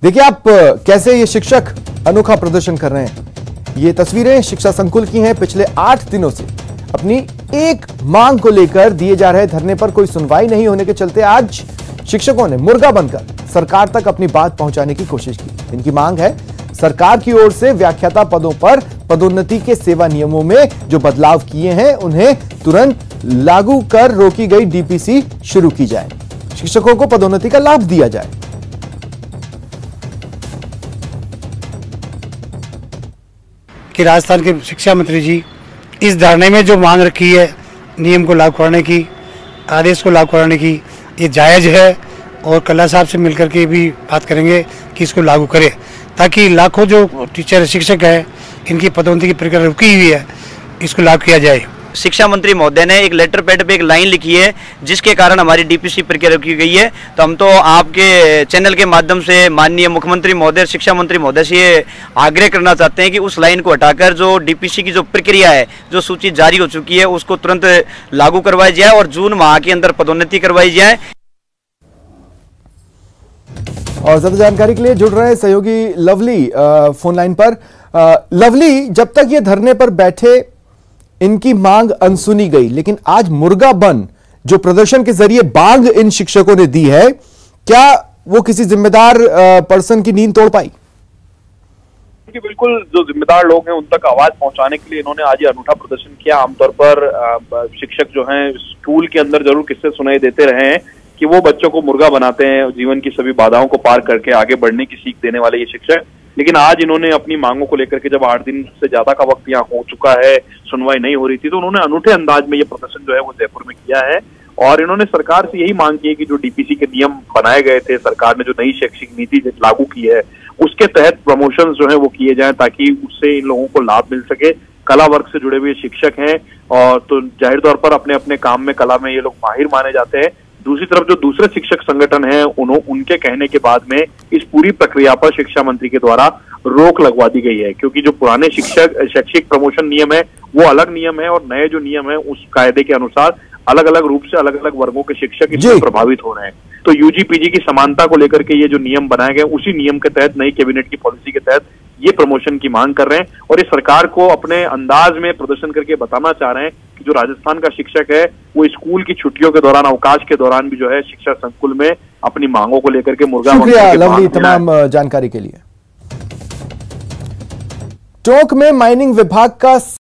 देखिए आप कैसे ये शिक्षक अनोखा प्रदर्शन कर रहे हैं। ये तस्वीरें शिक्षा संकुल की हैं। पिछले 8 दिनों से अपनी एक मांग को लेकर दिए जा रहे धरने पर कोई सुनवाई नहीं होने के चलते आज शिक्षकों ने मुर्गा बनकर सरकार तक अपनी बात पहुंचाने की कोशिश की। इनकी मांग है सरकार की ओर से व्याख्याता पदों पर पदोन्नति के सेवा नियमों में जो बदलाव किए हैं उन्हें तुरंत लागू कर रोकी गई डीपीसी शुरू की जाए, शिक्षकों को पदोन्नति का लाभ दिया जाए। कि राजस्थान के शिक्षा मंत्री जी इस धरने में जो मांग रखी है नियम को लागू कराने की, आदेश को लागू कराने की, ये जायज़ है और कला साहब से मिलकर के भी बात करेंगे कि इसको लागू करें ताकि लाखों जो टीचर शिक्षक हैं इनकी पदोन्नति की प्रक्रिया रुकी हुई है, इसको लागू किया जाए। शिक्षा मंत्री महोदय ने एक लेटर पैड पे एक लाइन लिखी है जिसके कारण हमारी डीपीसी प्रक्रिया रोकी गई है। तो हम तो आपके चैनल के माध्यम से माननीय मुख्यमंत्री महोदय, शिक्षा मंत्री महोदय से ये आग्रह करना चाहते हैं कि उस लाइन को हटाकर जो डीपीसी की जो प्रक्रिया है, जो सूची जारी हो चुकी है, उसको तुरंत लागू करवाई जाए और जून माह के अंदर पदोन्नति करवाई जाए। और ज्यादा जानकारी के लिए जुड़ रहे हैं सहयोगी लवली फोन लाइन पर। लवली, जब तक ये धरने पर बैठे इनकी मांग अनसुनी गई, लेकिन आज मुर्गा बन जो प्रदर्शन के जरिए मांग इन शिक्षकों ने दी है, क्या वो किसी जिम्मेदार पर्सन की नींद तोड़ पाई? बिल्कुल, जो जिम्मेदार लोग हैं उन तक आवाज पहुंचाने के लिए इन्होंने आज ये अनूठा प्रदर्शन किया। आमतौर पर शिक्षक जो हैं स्कूल के अंदर जरूर किस्से सुनाई देते रहे हैं कि वो बच्चों को मुर्गा बनाते हैं, जीवन की सभी बाधाओं को पार करके आगे बढ़ने की सीख देने वाले ये शिक्षक। लेकिन आज इन्होंने अपनी मांगों को लेकर के जब 8 दिन से ज्यादा का वक्त यहाँ हो चुका है, सुनवाई नहीं हो रही थी, तो उन्होंने अनूठे अंदाज में ये प्रदर्शन जो है वो जयपुर में किया है और इन्होंने सरकार से यही मांग की है कि जो डीपीसी के नियम बनाए गए थे, सरकार ने जो नई शैक्षिक नीति लागू की है उसके तहत प्रमोशन जो है वो किए जाए ताकि उससे इन लोगों को लाभ मिल सके। कला वर्ग से जुड़े हुए शिक्षक हैं और तो जाहिर तौर पर अपने अपने काम में, कला में ये लोग माहिर माने जाते हैं। दूसरी तरफ जो दूसरे शिक्षक संगठन हैं उनके कहने के बाद में इस पूरी प्रक्रिया पर शिक्षा मंत्री के द्वारा रोक लगवा दी गई है, क्योंकि जो पुराने शैक्षिक प्रमोशन नियम है वो अलग नियम है और नए जो नियम है उस कायदे के अनुसार अलग अलग रूप से अलग अलग वर्गों के शिक्षक इससे प्रभावित हो रहे हैं। तो यूजी पीजी की समानता को लेकर के ये जो नियम बनाए गए उसी नियम के तहत, नई कैबिनेट की पॉलिसी के तहत ये प्रमोशन की मांग कर रहे हैं और ये सरकार को अपने अंदाज में प्रदर्शन करके बताना चाह रहे हैं कि जो राजस्थान का शिक्षक है वो स्कूल की छुट्टियों के दौरान, अवकाश के दौरान भी जो है शिक्षा संकुल में अपनी मांगों को लेकर के मुर्गा। शुक्रिया लवली तमाम जानकारी के लिए। टोंक में माइनिंग विभाग का